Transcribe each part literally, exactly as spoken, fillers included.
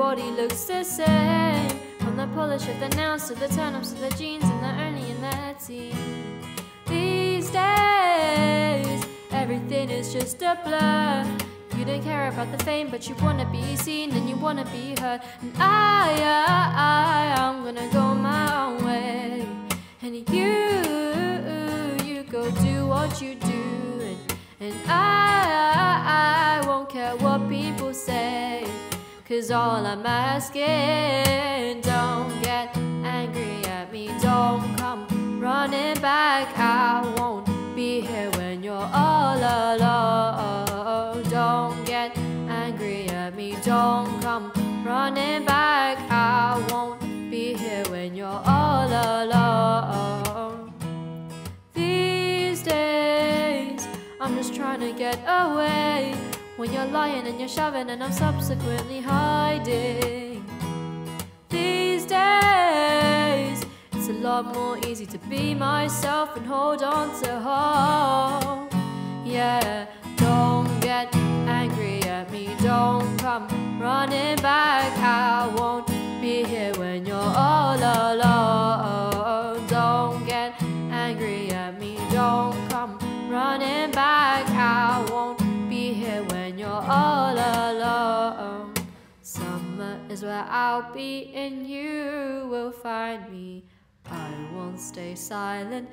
body looks the same, from the polish of the nails to the turn-ups of the jeans and the early and the teen. These days, everything is just a blur. You don't care about the fame, but you wanna be seen and you wanna be heard. And I, I, I, I'm gonna go my own way. And you, you go do what you do. And, and I, I, I won't care what people say. Cause all I'm asking, don't get angry at me. Don't come running back. I won't be here when you're all alone. Don't get angry at me. Don't come running back. I won't be here when you're all alone. These days, I'm just trying to get away. When you're lying and you're shoving and I'm subsequently hiding. These days, it's a lot more easy to be myself and hold on to hope. Yeah, don't get angry at me. Don't come running back. I won't be here when you're all alone. Don't get angry at me. Don't come running back. I won't be here when you're all alone. Summer is where I'll be and you will find me. I won't stay silent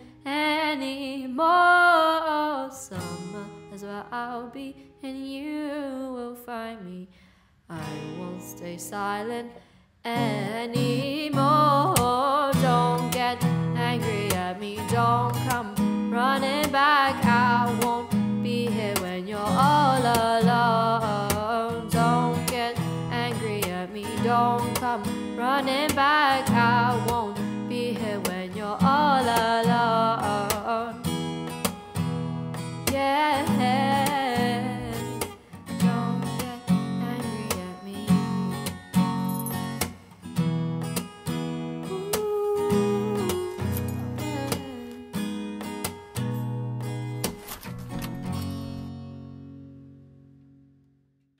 anymore. Summer is where I'll be and you will find me. I won't stay silent anymore. Don't get angry at me. Don't come running back. I won't be here when you're all alone. Don't get angry at me. Don't come running back. I